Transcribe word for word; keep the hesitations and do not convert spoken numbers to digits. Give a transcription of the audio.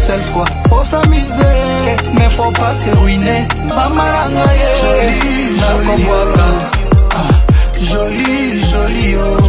seule fois. Faut s'amuser, mais faut pas se ruiner. Maman, joli, joli, joli, joli, joli, oh.